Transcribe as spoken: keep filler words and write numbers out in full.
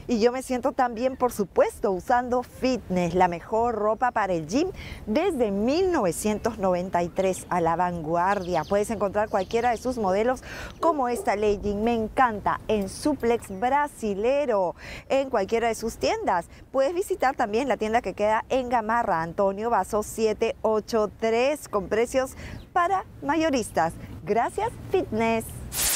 Y yo me siento también, por supuesto, usando Fitness, la mejor ropa para el gym desde mil novecientos noventa y tres, a la vanguardia. Puedes encontrar cualquiera de sus modelos como esta legging, me encanta, en suplex brasilero, en cualquiera de sus tiendas. Puedes visitar también la tienda que queda en Gamarra, Antonio Vaso setecientos ochenta y tres, con precios para mayoristas. Gracias, Fitness.